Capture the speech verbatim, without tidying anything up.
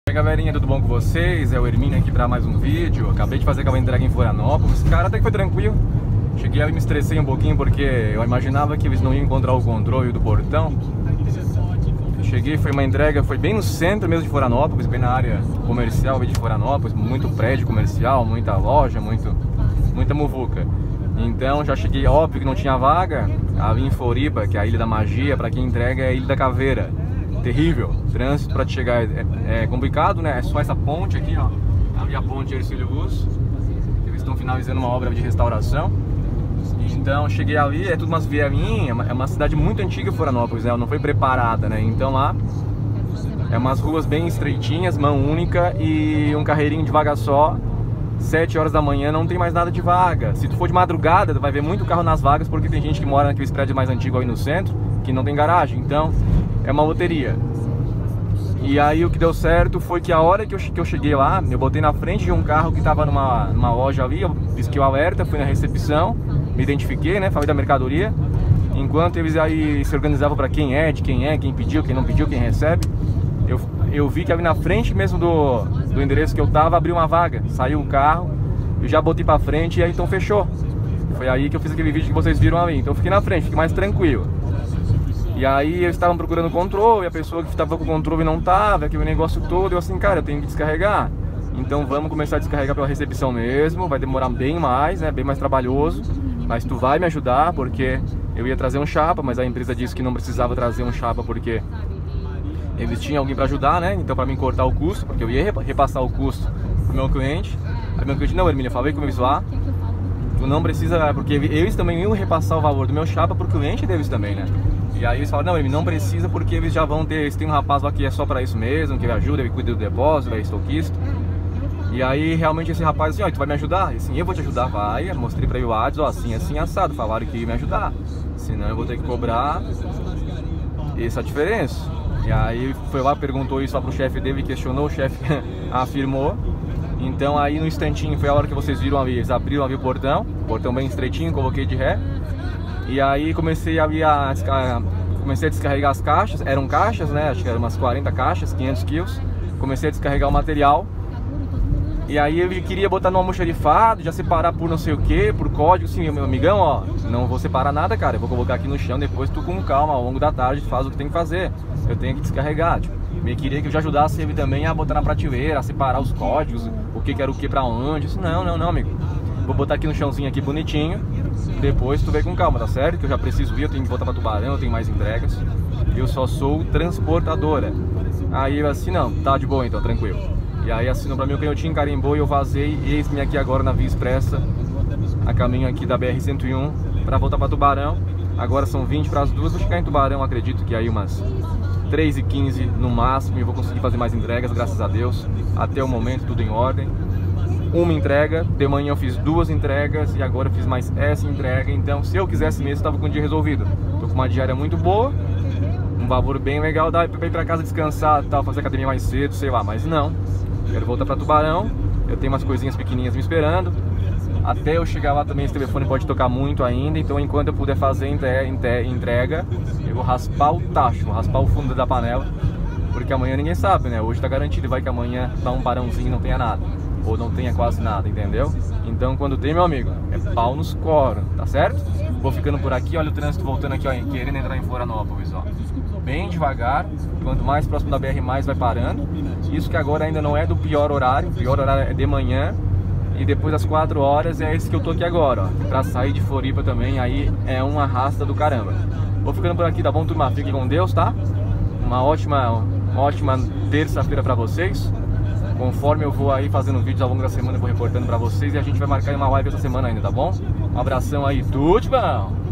E aí, galerinha, tudo bom com vocês? É o Hermínio aqui para mais um vídeo. Acabei de fazer aquela entrega em Florianópolis. Cara, até que foi tranquilo. Cheguei ali e me estressei um pouquinho porque eu imaginava que eles não iam encontrar o controle do portão. Cheguei, foi uma entrega, foi bem no centro mesmo de Florianópolis, bem na área comercial de Florianópolis, muito prédio comercial, muita loja, muito, muita muvuca. Então já cheguei, óbvio que não tinha vaga, ali em Floripa, que é a Ilha da Magia, para quem entrega é a Ilha da Caveira. Terrível, trânsito para te chegar é, é complicado, né? É só essa ponte aqui, ó, ali a ponte Hercílio Luz, eles estão finalizando uma obra de restauração. Então cheguei ali, é tudo umas vielinhas, é uma cidade muito antiga, Florianópolis, né? Ela não foi preparada, né? Então lá é umas ruas bem estreitinhas, mão única e um carreirinho de vaga só. Sete horas da manhã não tem mais nada de vaga. Se tu for de madrugada, tu vai ver muito carro nas vagas, porque tem gente que mora naqueles prédios mais antigos aí no centro, que não tem garagem, então é uma loteria. E aí o que deu certo foi que a hora que eu, que eu cheguei lá, eu botei na frente de um carro que tava numa, numa loja ali, eu pisquei o alerta, fui na recepção, me identifiquei, né, falei da mercadoria. Enquanto eles aí se organizavam para quem é, de quem é, quem pediu, quem não pediu, quem recebe, eu, eu vi que ali na frente mesmo do, do endereço que eu tava, abriu uma vaga, saiu o carro, eu já botei pra frente e aí então fechou. Foi aí que eu fiz aquele vídeo que vocês viram ali, então eu fiquei na frente, fiquei mais tranquilo. E aí eles estavam procurando o controle, a pessoa que estava com o controle não estava, aquele negócio todo, eu assim, cara, eu tenho que descarregar. Então vamos começar a descarregar pela recepção mesmo, vai demorar bem mais, né, bem mais trabalhoso, mas tu vai me ajudar, porque eu ia trazer um chapa, mas a empresa disse que não precisava trazer um chapa porque eles tinham alguém para ajudar, né, então para mim cortar o custo, porque eu ia repassar o custo pro meu cliente. Aí meu cliente, não, Hermínio, eu falei com eles lá, tu não precisa, porque eles também iam repassar o valor do meu chapa pro cliente deles também, né. E aí eles falaram, não, ele não precisa porque eles já vão ter, eles têm um rapaz lá que é só pra isso mesmo, que ele ajuda, ele cuida do depósito, é estoquista. E aí realmente esse rapaz assim, ó, tu vai me ajudar? E assim, eu vou te ajudar, vai. Eu mostrei pra ele o WhatsApp, ó, assim, assim, assado, falaram que ia me ajudar. Senão eu vou ter que cobrar essa diferença. E aí foi lá, perguntou isso lá pro chefe dele, questionou, o chefe afirmou. Então aí no instantinho, foi a hora que vocês viram ali, eles abriram ali o portão, portão bem estreitinho, coloquei de ré. E aí comecei a, a, comecei a descarregar as caixas, eram caixas, né, acho que eram umas quarenta caixas, quinhentos quilos. Comecei a descarregar o material. E aí ele queria botar numa almoxarifado, já separar por não sei o que, por código, assim, meu amigão, ó, não vou separar nada, cara, eu vou colocar aqui no chão, depois tu com calma, ao longo da tarde faz o que tem que fazer. Eu tenho que descarregar, tipo, me queria que eu já ajudasse ele também a botar na prateleira, a separar os códigos, o que que era o que pra onde. Isso, não, não, não, amigo. Vou botar aqui no chãozinho aqui bonitinho, depois tu vem com calma, tá certo? Que eu já preciso ir, eu tenho que voltar pra Tubarão, eu tenho mais entregas. Eu só sou transportadora. Aí eu assim, não, tá de boa então, tranquilo. E aí assinou pra mim o canhotinho, carimbou e eu vazei. E eis-me aqui agora na Via Expressa, a caminho aqui da B R cento e um, pra voltar pra Tubarão. Agora são vinte para as duas, vou chegar em Tubarão, acredito que aí umas três e quinze no máximo. E vou conseguir fazer mais entregas, graças a Deus. Até o momento tudo em ordem. Uma entrega, de manhã eu fiz duas entregas e agora eu fiz mais essa entrega. Então se eu quisesse mesmo, estava com o dia resolvido. Tô com uma diária muito boa, um valor bem legal, dá pra ir pra casa descansar, tal, fazer academia mais cedo, sei lá. Mas não, quero voltar pra Tubarão, eu tenho umas coisinhas pequenininhas me esperando. Até eu chegar lá também esse telefone pode tocar muito ainda, então enquanto eu puder fazer entrega, eu vou raspar o tacho, vou raspar o fundo da panela. Porque amanhã ninguém sabe, né? Hoje tá garantido, vai que amanhã dá um parãozinho e não tenha nada, ou não tenha quase nada, entendeu? Então quando tem, meu amigo, é pau nos coros, tá certo? Vou ficando por aqui, olha o trânsito voltando aqui, ó, querendo entrar em Florianópolis, ó. Bem devagar, quanto mais próximo da B R mais vai parando. Isso que agora ainda não é do pior horário, o pior horário é de manhã. E depois das quatro horas é esse que eu tô aqui agora, ó. Pra sair de Floripa também, aí é uma arrasta do caramba. Vou ficando por aqui, tá bom, turma? Fiquem com Deus, tá? Uma ótima, uma ótima terça-feira pra vocês. Conforme eu vou aí fazendo vídeos ao longo da semana, eu vou reportando pra vocês. E a gente vai marcar uma live essa semana ainda, tá bom? Um abração aí, tudo de bom!